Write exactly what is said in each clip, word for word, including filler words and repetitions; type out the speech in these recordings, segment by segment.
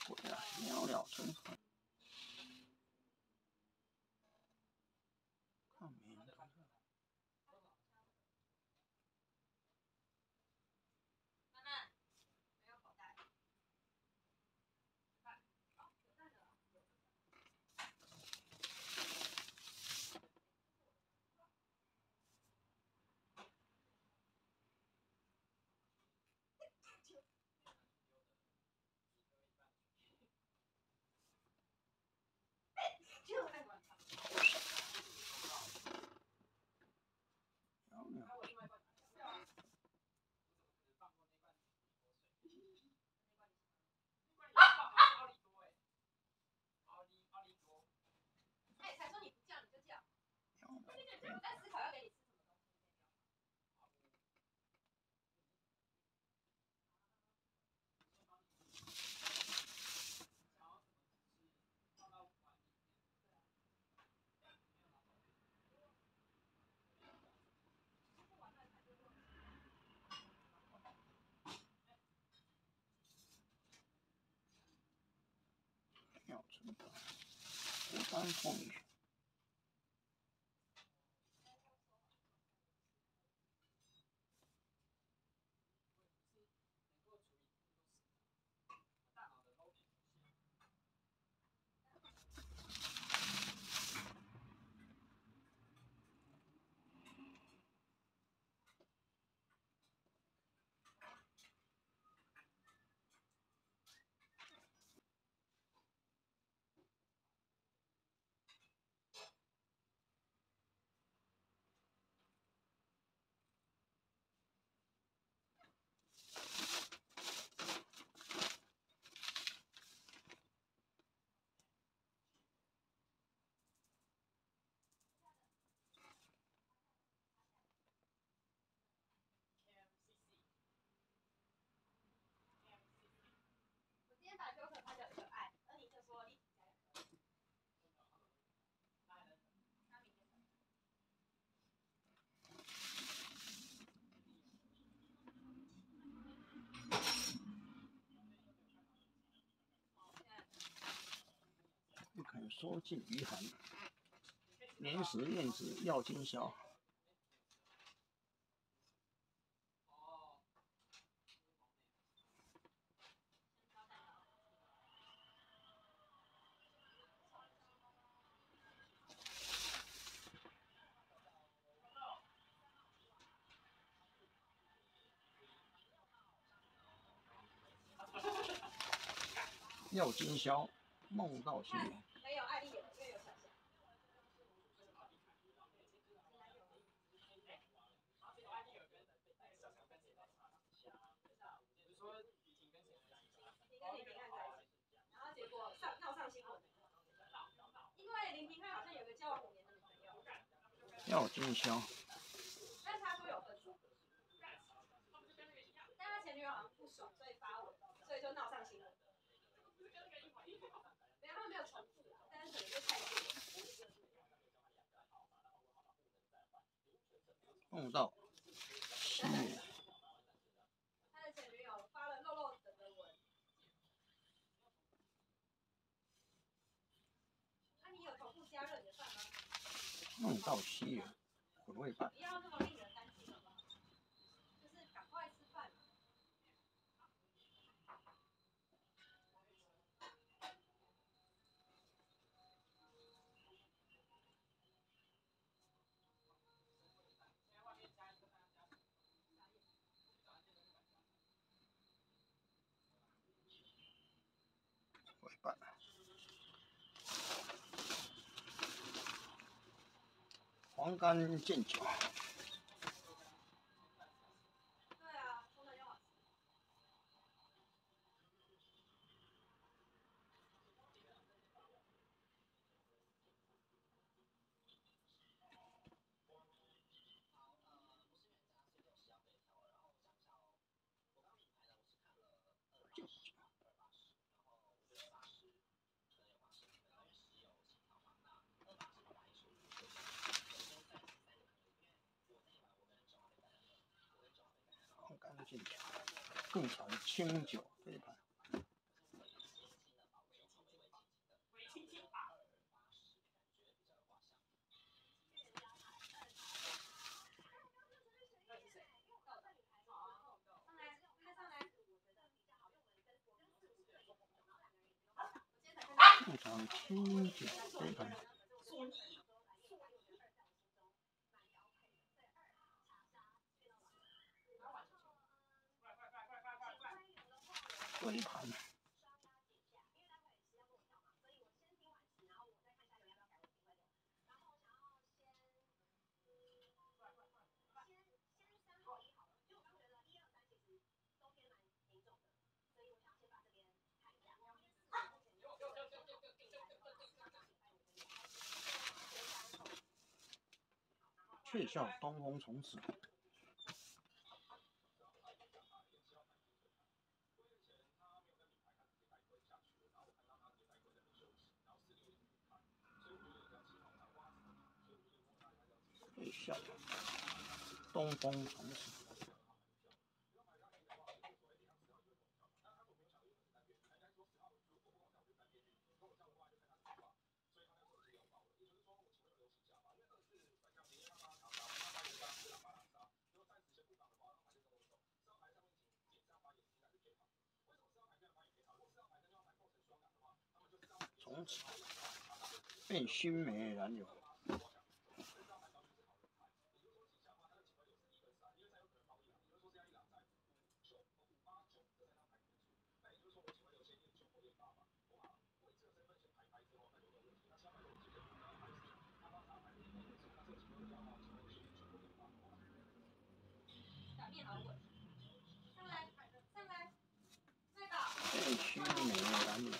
鬼啊！袅袅春风。看没人看。袅春风，湖山风雨。不肯说尽余寒，年时燕子要今宵。要今宵，梦到心凉。 没有爱丽演的，因为有想象。你跟林平汉在一起，然后结果上闹上新闻，因为林平汉好像有个交往五年的女朋友。 要今宵。 但是他说有分手，但他前女友好像不爽，所以发文，所以就闹上新闻。没有，他们没有重复，但是可能就太近了。 梦到七月。 他的前女友发了肉肉等的文。那、啊、你有同步加热你的饭吗？ 梦到七月，回味饭。 不要那么令人担心了吧？就是赶快吃饭。 回饭。黄干见酒。 对啊，冲的就好吃。 黄干见酒，共尝清酒飞盘。 点轻一点飞盘。飞盘。雀啸东风从此。雀啸东风从此。从此变新美男友。变新美男友。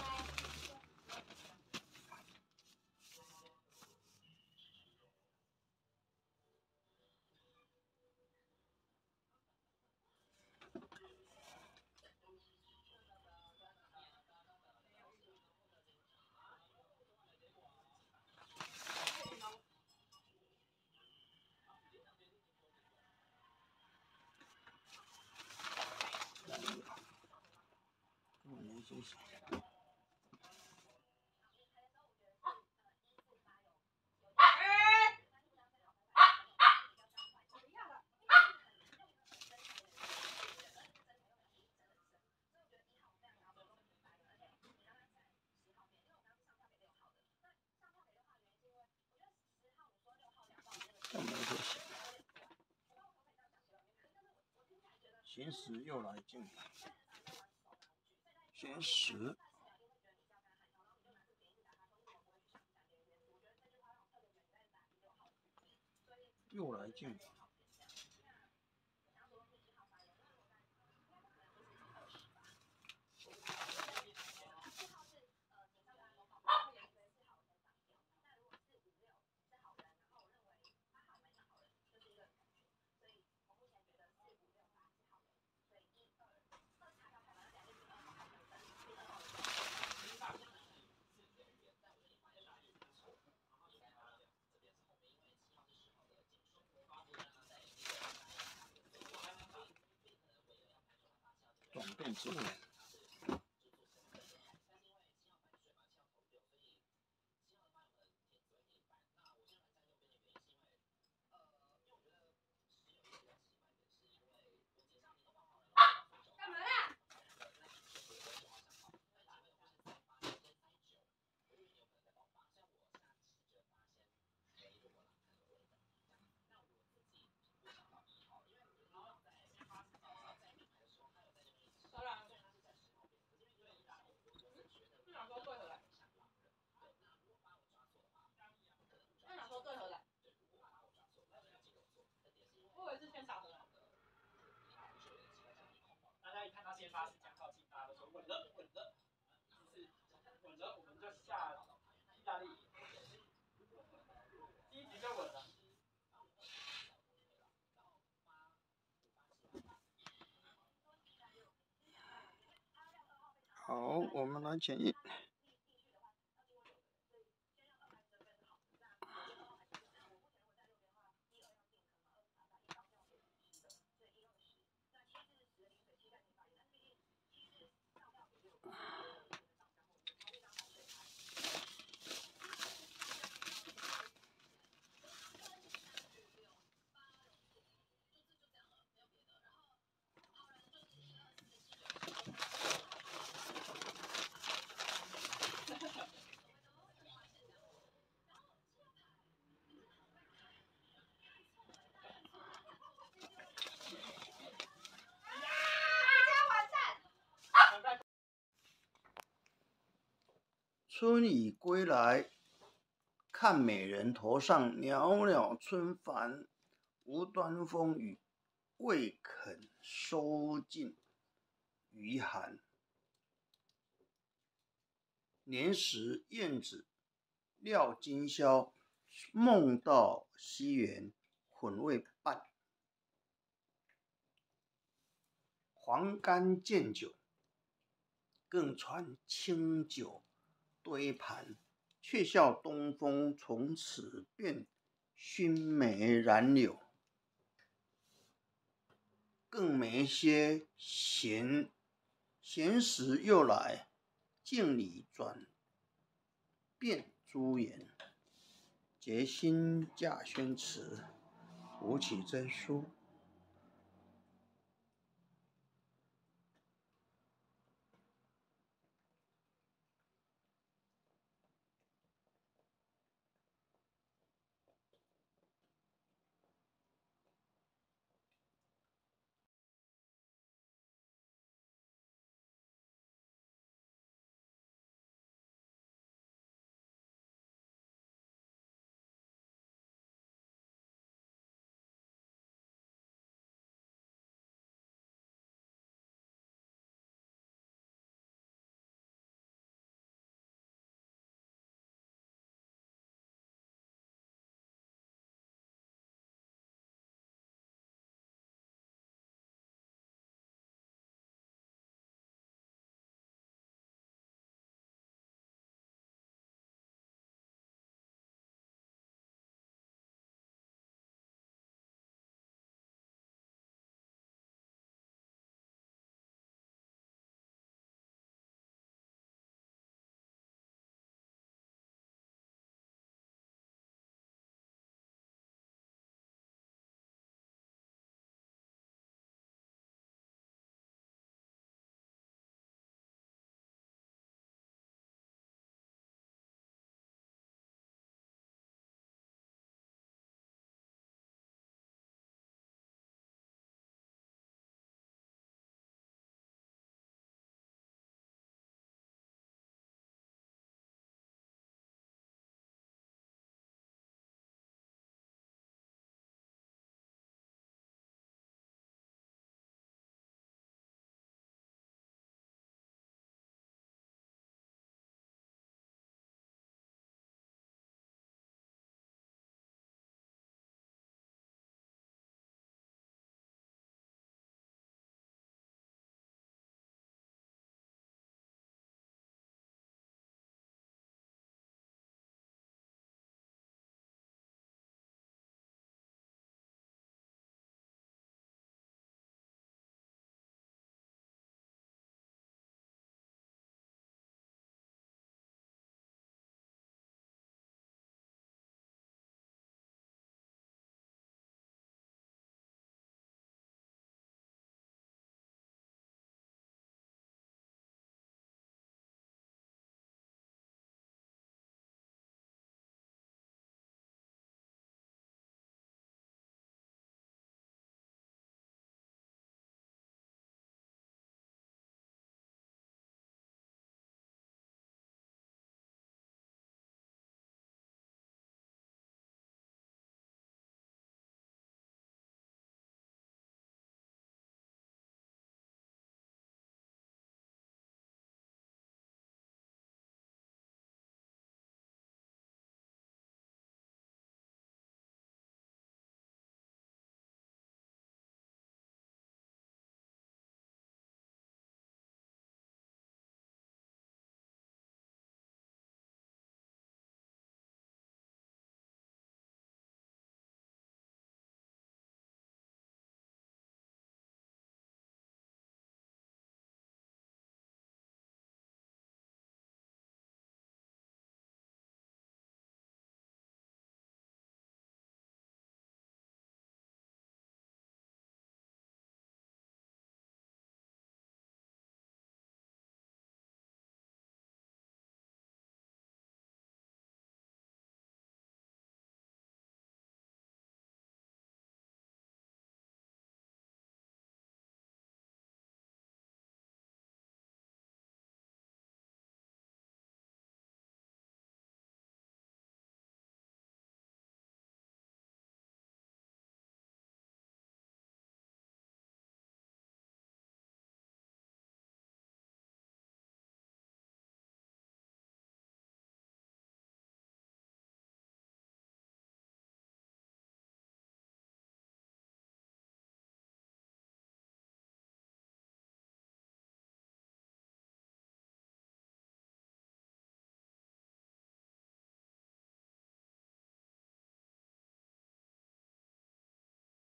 闲时又来劲，闲时又来劲。转变之路。 先发是讲靠近，大家都说稳了稳了，就是稳了，我们就下意大利，第一局就稳了。 好，我们来检验。 春雨归来，看美人头上袅袅春帆，无端风雨未肯收尽余寒。年时燕子料今宵，梦到西园混未半。黄干见酒，更传清酒堆盘，却笑东风从此变熏眉染柳，更没些闲闲时又来，镜里转变朱颜。结新稼轩词，吴启真书。